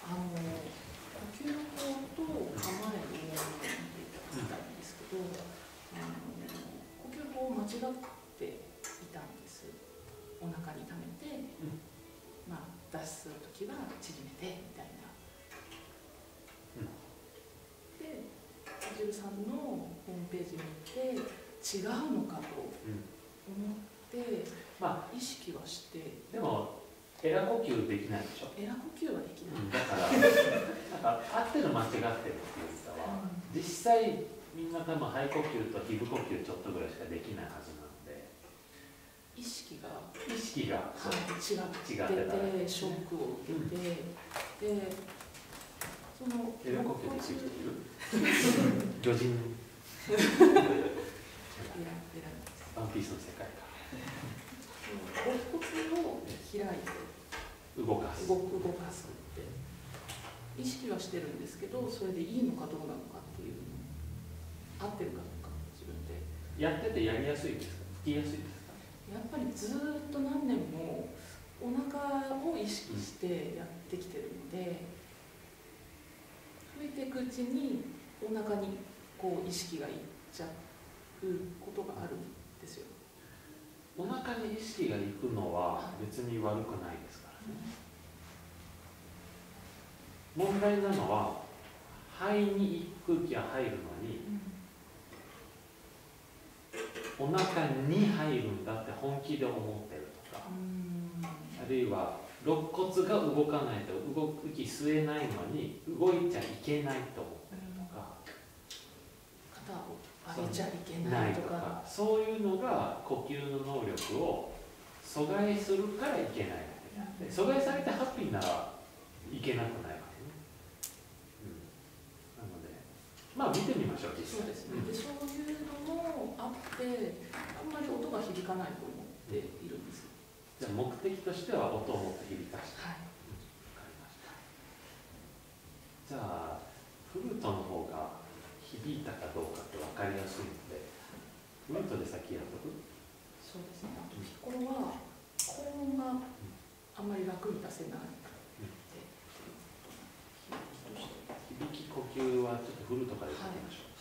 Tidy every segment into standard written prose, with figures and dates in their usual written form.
呼吸法と構えを見ていただきたいんですけど、呼吸法を間違っていたんです。お腹に溜めて、脱出するときは縮めてみたいな。で、ジルさんのホームページを見て違うのかと思って、意識はして。 でもエラ呼吸できないでしょ。 エラ呼吸はできない。 だから合ってる間違ってるっていうかは、実際みんな多分肺呼吸と皮膚呼吸ちょっとぐらいしかできないはずなんで、 意識が違ってててショックを受けて、でそのエラ呼吸でついている魚人ワンピースの世界か。 肋骨を開いて動かすって意識はしてるんですけど、それでいいのかどうなのかっていう合ってるかどうか自分でやっててやりやすいですか、聞きやすいですか。 やっぱりずっと何年もお腹を意識してやってきてるので、吹いていくうちにお腹にこう意識がいっちゃうことがあるんですよ。 お腹に意識がいくのは別に悪くないですからね。問題なのは肺に空気が入るのに、お腹に入るんだって本気で思ってるとか、あるいは肋骨が動かないと動き吸えないのに動いちゃいけないと思ってるとか、 肩を上げちゃいけないとか、 そういうのが呼吸の能力を阻害するからいけないわけであって、阻害されてハッピーならいけなくないわけね。なので見てみましょう実際。 そうですね。でそういうのもあってあんまり音が響かないと思っているんです。 じゃあ目的としては音をもっと響かして。 はい。 わかりました。じゃあフルートの方が響いたかどうかって分かりやすいので、フルートで先やっとく。 そうですね。あとピッコロは高音があんまり楽に出せない。 響き呼吸はちょっとフルートからやってみましょう。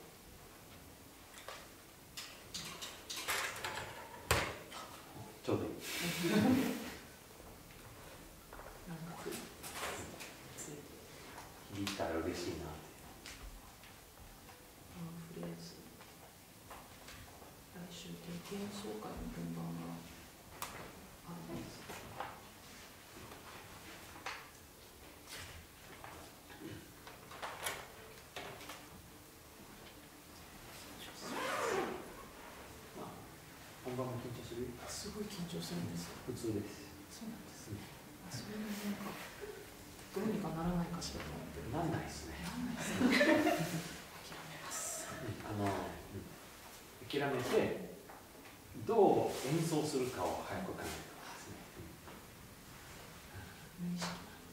ちょうどいい。響いたら嬉しいな。 フレーズ。来週定期演奏会の本番があるんです。 本番も緊張する？ すごい緊張するんです。 普通です。 そうなんですね。それはなんかどうにかならないかしらと思って。 なんないですね。 諦めます。 諦めてどう演奏するかを早く考えてますね。 無意識なんです。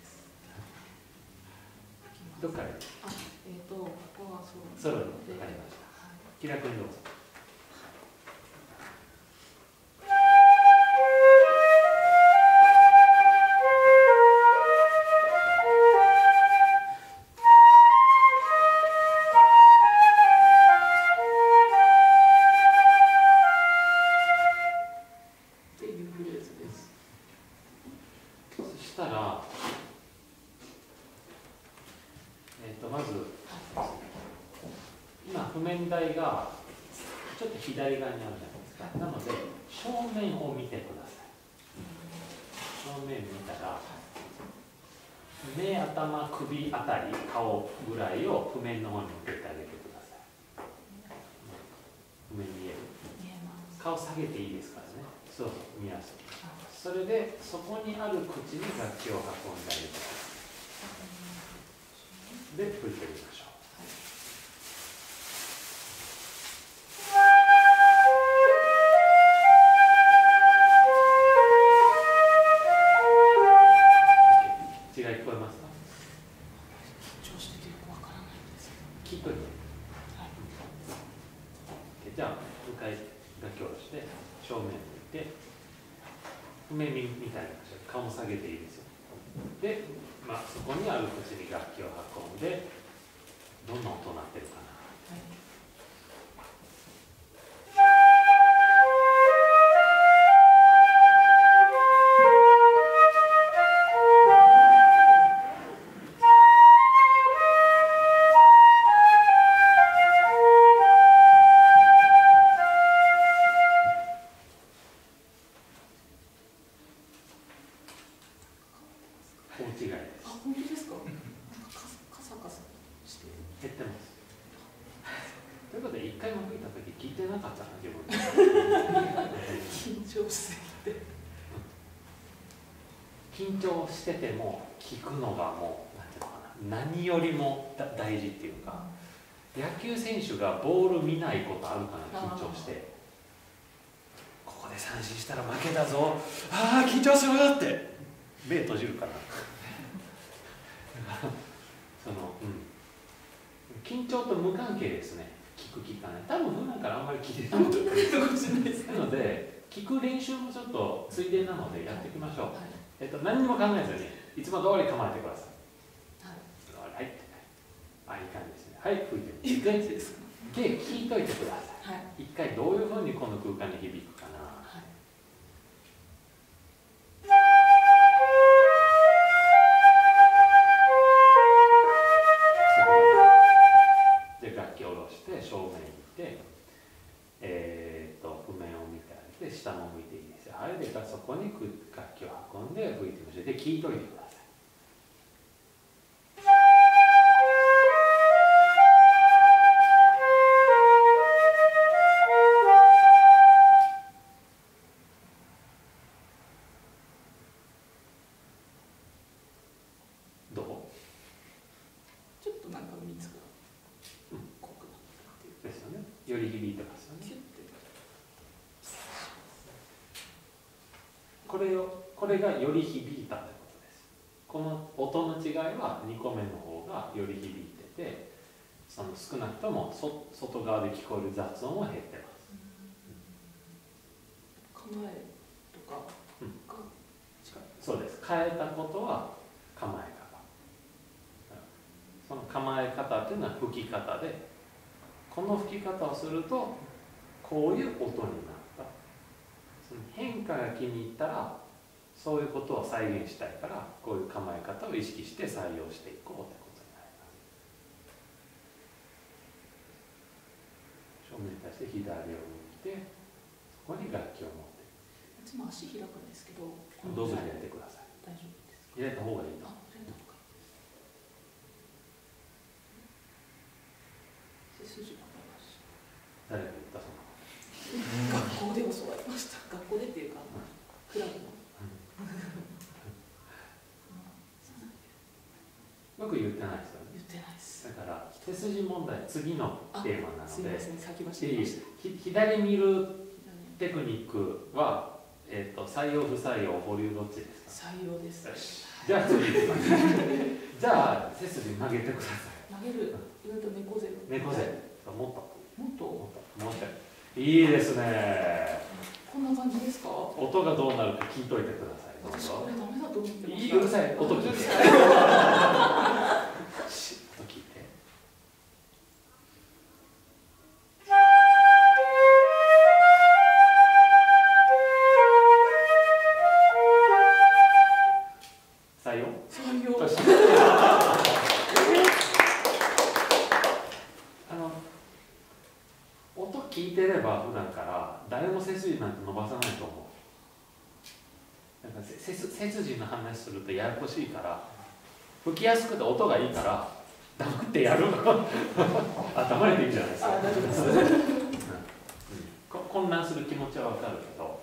どっから？ ここはそう。 ソロに分かりました。キラ君どうぞ。まず今譜面台がちょっと左側にあるじゃないですか。なので正面を見てください。正面見たら目、頭、首あたり、顔ぐらいを譜面の方に向けてあげてください。譜面見える？顔下げていいですからね。そうそう、見やすい。それでそこにある口に楽器を運んであげてください。で、吹いてみましょう。違い聞こえますか？ 緊張しててよくわからないんです。 聞こえてる。じゃあ、向かい楽器を下ろして正面を向いて譜面見たりましょう。顔も下げていいですよ。で、 まあ、そこにある口に楽器を運んでどんな音になってるかな。大違いです。 あ、本当ですか。なんかカサカサして減ってます。ということで一回も吹いた時聞いてなかったな自分で。 緊張しすぎて。 緊張してても聞くのがもうなんていうのかな、何よりも大事っていうか、野球選手がボール見ないことあるかな、緊張して。ここで三振したら負けだぞ。ああ緊張するって目閉じるかな。緊張と無関係ですね。聞く聞かない。多分普段からあんまり聞いてないと思う。なので聞く練習もちょっとついでなのでやっていきましょう。何にも考えずにいつも通り構えてください。はい。あ、いい感じですね。はい、吹いてみて。いい感じですか。で、聞いといてください。一回どういうふうにこの空間に響くかな。楽器を下ろして正面に行って譜面を見てあげて下も向いていいですよ。はい、でそこに楽器を運んで吹いてみて、で聞いといてください。どう？ ちょっとなんか蜜が濃くなったっていう。 ですよね。より響いてますよね。これがより響いたってことです。この音の違いは2個目の方がより響いてて、その少なくとも外側で聞こえる雑音は減ってます。 構えとかが違う。 そうです。変えたことは構え方。その構え方っていうのは吹き方で、この吹き方をするとこういう音になった。その変化が気に入ったらそういうことを再現したいから、こういう構え方を意識して採用していこうってことになります。正面に対して左を向いて、そこに楽器を持っていつも足開くんですけど、 どうぞ入れてください。 大丈夫ですか。 入れた方がいいと。 背筋が誰が言ったその学校で教わりました。学校でっていうか、クラブの。 よく言ってないですよね。 言ってないです。 だから背筋問題、次のテーマなので、 すみません、先走りました。 左見るテクニックは、採用不採用保留どっちですか。 採用です。 じゃあ次行きます。じゃあ背筋曲げてください。 曲げる。猫背。 猫背。もっともっといいですね。 こんな感じですか。 音がどうなるか聞いといてください。 私これダメだと思ってました。 いいうるさい。音聞いて。音聞いて。採用？ 採用。 音聞いてれば普段から誰も背筋なんて伸ばさないと思う。なんか背筋の話するとややこしいから、吹きやすくて音がいいから黙ってやる。黙れていいんじゃないですか。 大丈夫です。 混乱する気持ちはわかるけど、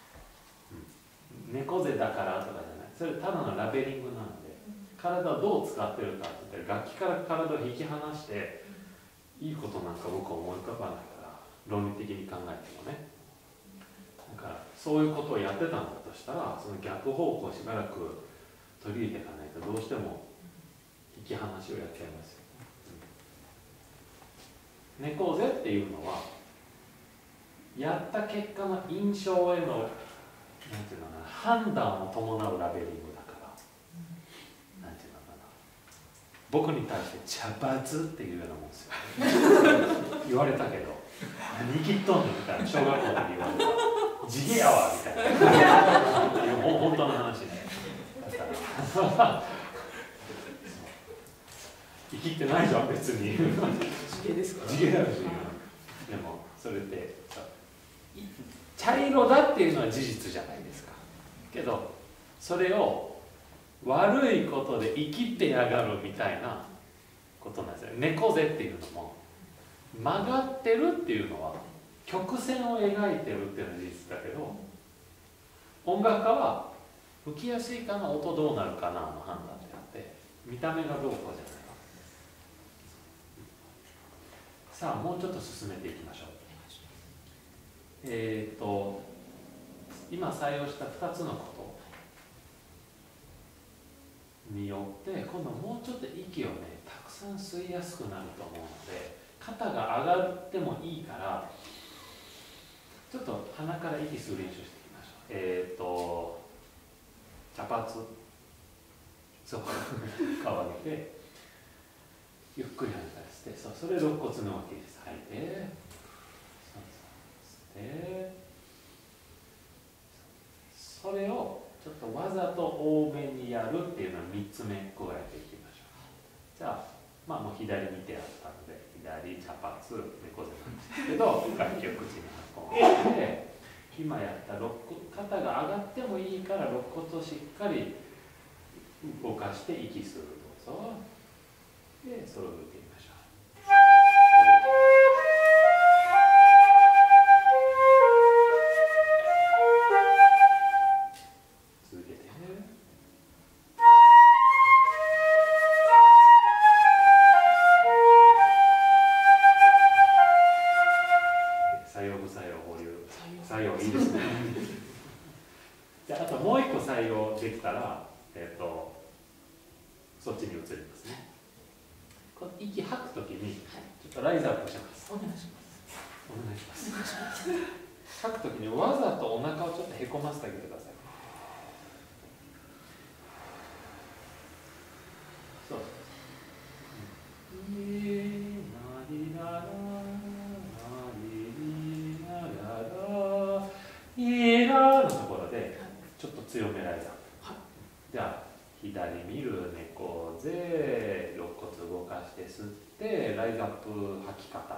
猫背だからとかじゃない。それただのラベリングなので、体をどう使ってるかって言ったら、楽器から体を引き離していいことなんか僕は思い浮かばないから、論理的に考えてもね。だからそういうことをやってたんだとしたら、その逆方向をしばらく取り入れていかないと、どうしても引き離しをやっちゃいますよ。猫背っていうのはやった結果の印象へのなんていうのかな、判断を伴うラベリングだから、なんていうの僕に対して茶髪っていうようなもんですよ言われたけど何生きっとんのみたいな小学校の時言われた地毛やわみたいな本当の話ねだから生きってないじゃん別に地毛ですから地毛だしでもそれって茶色だっていうのは事実じゃないですかけどそれを悪いことで生きてやがるみたいなことなんですよ。猫背っていうのも曲がってるっていうのは曲線を描いてるっていうのは事実だけど、音楽家は吹きやすいかな音どうなるかなの判断であって見た目がどうこうじゃないわ。さあもうちょっと進めていきましょう。今採用した2つのことによって今度もうちょっと息をねたくさん吸いやすくなると思うので、肩が上がってもいいからちょっと鼻から息吸う練習していきましょう。茶髪そう顔上げてゆっくり鼻から吸って、それ肋骨の動きです。吐いて吸ってそれをちょっとわざと多めにやるっていうのを3つ目加えていきましょう。じゃあ、もう左見てあったので左茶髪猫背なんですけど楽器を口に運んで今やった肩が上がってもいいから肋骨をしっかり動かして息するどうぞ。でそれを打ってみましょう。できたら、そっちに移りますね。この息吐くときにちょっとライズアップします。 お願いします。 お願いします。吐くときにわざとお腹をちょっとへこませてあげてください。そう。のところでちょっと強めライズアップ。じゃあ左見る猫背、肋骨動かして吸ってライズアップ吐き方。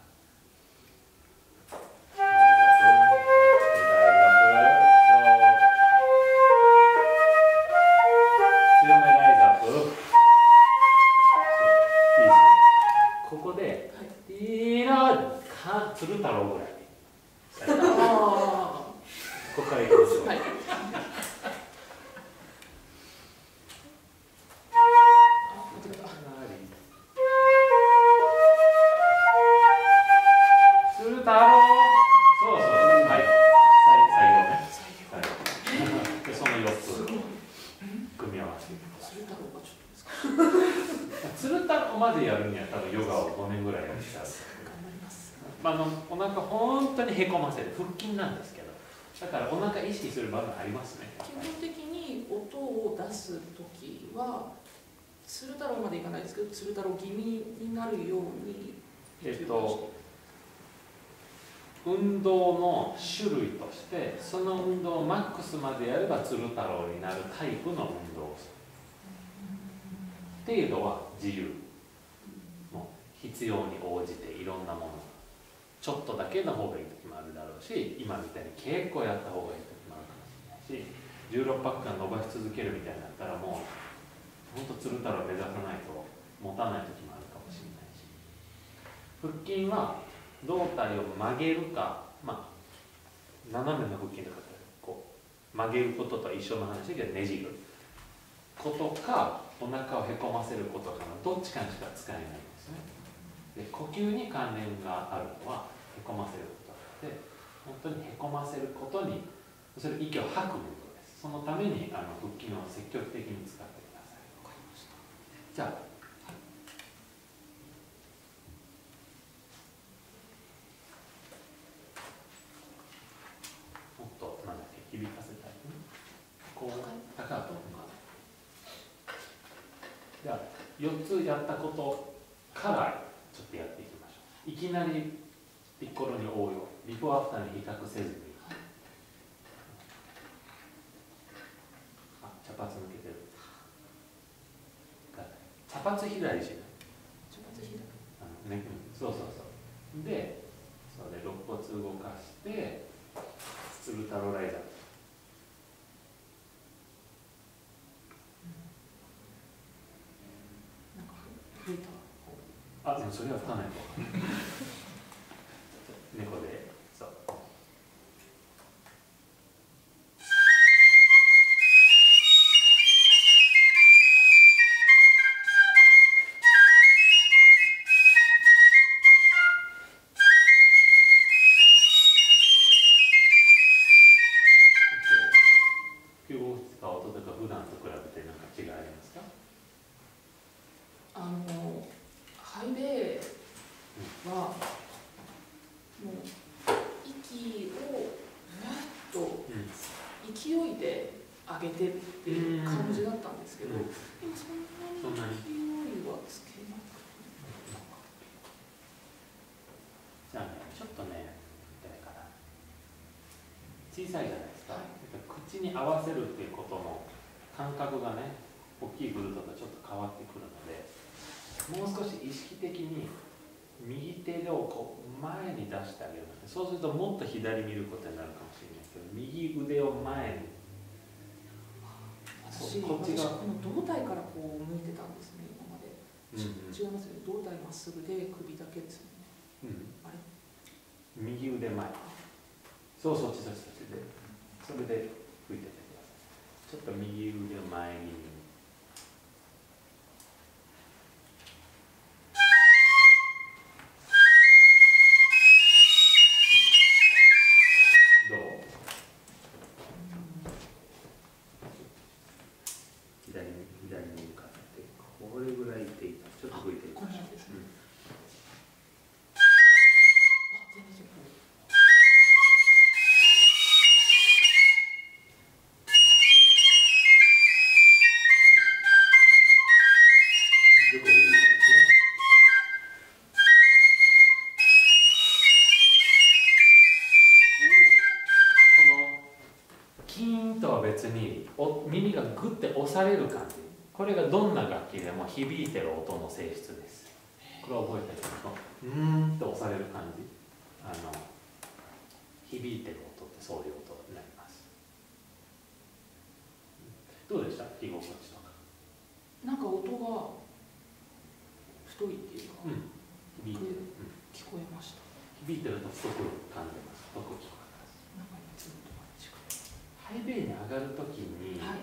強めライズアップ。そういいですね。ここで鶴太郎ぐらい。ここからいきましょう。鶴太郎。そうそう。はい。最後ね。でその4つ組み合わせて。鶴太郎までやるには多分ヨガを5年ぐらいやってた。お腹本当にへこませる腹筋なんですけど、だからお腹意識する場面ありますね。 基本的に音を出す時は鶴太郎までいかないですけど鶴太郎気味になるように運動の種類としてその運動をマックスまでやれば鶴太郎になるタイプの運動をする。程度は自由、もう必要に応じていろんなものちょっとだけの方がいい時もあるだろうし、今みたいに結構やった方がいい時もあるかもしれないし、16パック間伸ばし続けるみたいになったらもう本当鶴太郎を目指さないと持たない時もあるかもしれないし、腹筋は胴体を曲げるか、斜めの腹筋の方こう曲げることとは一緒の話だけどねじることかお腹をへこませることかのどっちかにしか使えないんですね。で呼吸に関連があるのはへこませることなので、本当にへこませることにそれ息を吐くことです。そのために腹筋を積極的に使ってください。わかりました。じゃあもっと響かせたい、こう高く。じゃあ 4つやったことからちょっとやっていきましょう。いきなりピッコロに応用、ビフォーアフターに比較せずに、あ、茶髪抜けてる。茶髪左しない。 茶髪左。 ね、そうそうそう。で、それ肋骨動かして、ツルタロライザー。 なんか吹いた。 あ、でもそれは吹かないと。猫で、そう。9号室か音とか普段と比べて何か違いありますか？ ハイベはもう息をふわっと勢いで上げてっていう感じだったんですけど、今そんなに勢いはつけなくて。 じゃあね、ちょっとね、誰かな、小さいじゃないですか、口に合わせるっていうことの感覚がね、大きいフルートとちょっと変わってくるので、もう少し意識的に右手をこう前に出してあげるので、そうするともっと左見ることになるかもしれないけど、右腕を前に。 私こっちがこの胴体からこう向いてたんですね、今まで。違いますよね、胴体まっすぐで首だけですよね。あれ右腕前。そうそう、そっちで。それで吹いててください。ちょっと右腕を前に。どう？左に向かって、これぐらいでいい。ちょっと吹いてみましょう。別に耳がグッて押される感じ、これがどんな楽器でも響いてる音の性質です。これを覚えておくと、って押される感じ、響いてる音ってそういう音になります。どうでした？着心地とか。 なんか音が太いっていうか、 響いてる、 聞こえました。 響いてると太く感じます。太く聞こえます。 なんかいつもとは違う。 ハイベイに上がるときに、 はい、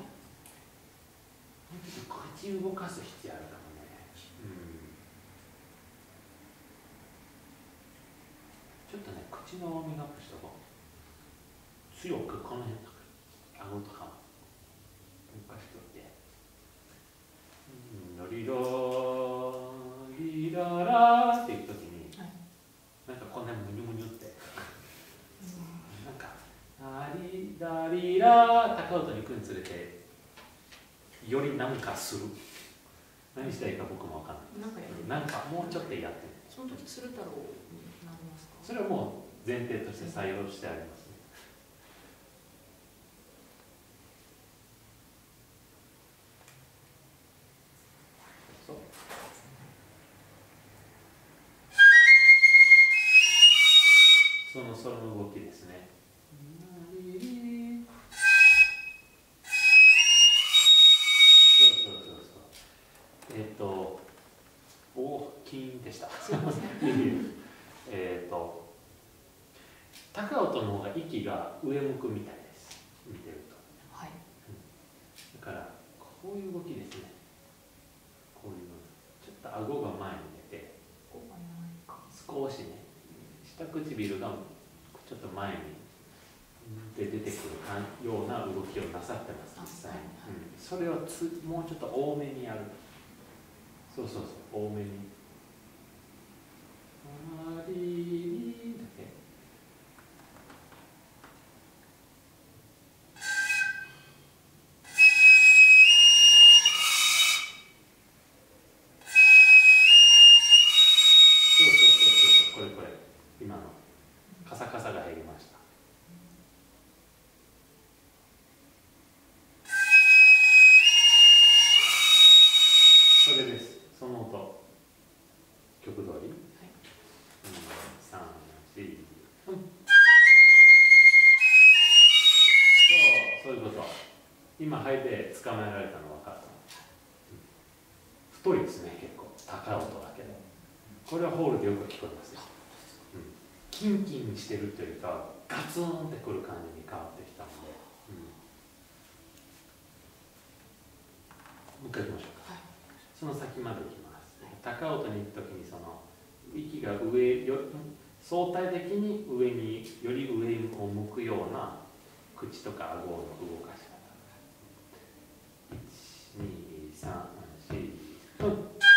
口動かす必要あるかもね。ちょっとね、口のウォーミングアップした方が強くこの辺とか、顎とか動かしておいて、ロリロリララっていうときに、なんかこんなムニュムニュって、なんかラリラリラ高音に行くにつれてよりなんかする。何したらいいか僕も分かんない。なんかもうちょっとやってみる。 その時鶴太郎になりますか？ それはもう前提として採用してありますね。そう。その動きですね。キーンでした。 すいません。 高音の方が息が上向くみたいです。見てると。 はい。 だからこういう動きですね。こういうちょっと顎が前に出て、少しね、下唇がちょっと前にで出てくるような動きをなさってます、実際に。それをもうちょっと多めにやる。そう、多めに。ありだけ。 それです。その音。曲通り。はい、2、3、4、そういうこと。今肺で捕まえられたの分かった。太いですね、結構高い音だけど。これはホールでよく聞こえますよ。キンキンしてるというか、ガツンってくる感じに変わってきたので、もう一回いきましょうか。はい、その先までいきます。高音に行くときにその息が相対的に上により上を向くような口とか顎の動かし方。1、2、3、4、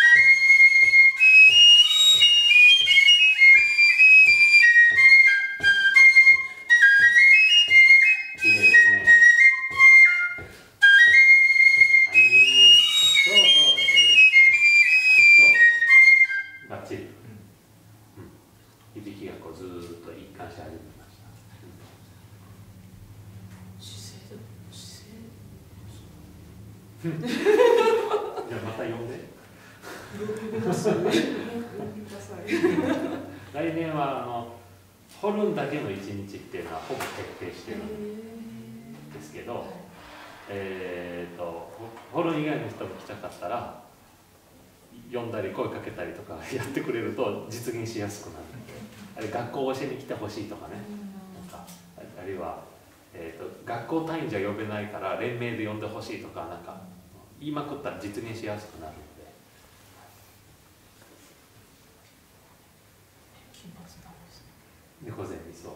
きれいですね。バッチリ。響きがこうずーっと一貫し始めました。じゃあまた呼んで。来年はホルンだけの一日っていうのはほぼ徹底してるんですけど、ホルン以外の人も来たかったら呼んだり声かけたりとかやってくれると実現しやすくなるので、あれ学校を教えに来てほしいとかね、あるいは、学校単位じゃ呼べないから連名で呼んでほしいとか、なんか言いまくったら実現しやすくなるので。猫背にそう、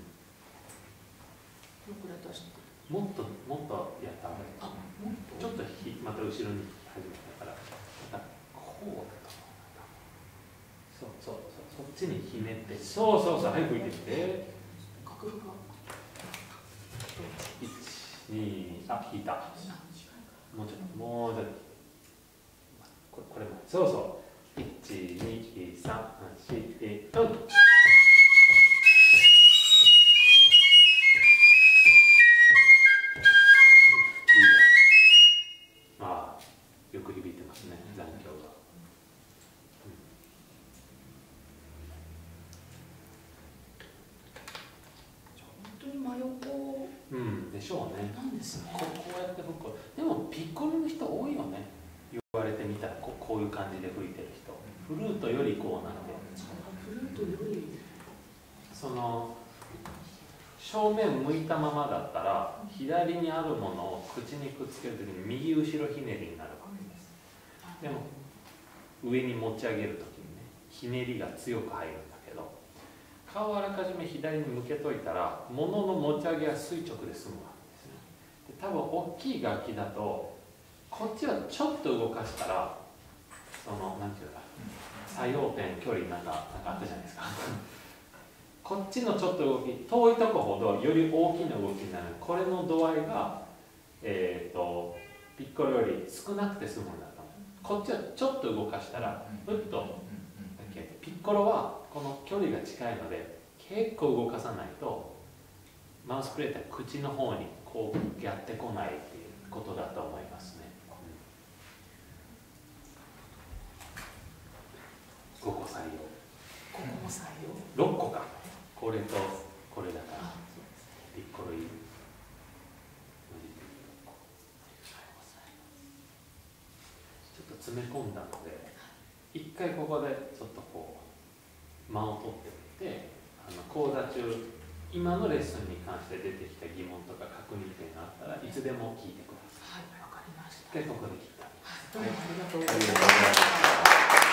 もっとやった方がいい。ちょっとまた後ろに始めたから、またこうだと。そうそっちにひねって、そう早く吹いてみて。楽譜が1、2、引いた。もうちょっとこれもそう1、2、3、4、4、よく響いてますね、残響が。 本当に真横。 でしょうね。 なんですね。 こうやって吹く。でもピッコロの人多いよね。言われてみたらこういう感じで吹いてる人。フルートよりこうなんで。 フルートより。 その正面向いたままだったら左にあるものを口にくっつけるときに右後ろひねりになるわけです。でも上に持ち上げるときにね、ひねりが強く入るんだけど、顔をあらかじめ左に向けといたら物の持ち上げは垂直で済むわけですね。で多分大きい楽器だとこっちはちょっと動かしたらなんていうか作用点距離なんかあったじゃないですか。こっちのちょっと動き、遠いとこほどより大きな動きになる。これの度合いが、ピッコロより少なくて済むんだと。こっちはちょっと動かしたらふっとピッコロはこの距離が近いので結構動かさないとマウスプレートは口の方にこうやってこないっていうことだと思いますね。5個採用。6個か。これとこれだからピッコロいる。ちょっと詰め込んだので一回ここでちょっとこう間を取ってみて、講座中今のレッスンに関して出てきた疑問とか確認点があったらいつでも聞いてください。 はい、わかりました。 でここで切った。 どうもありがとうございました。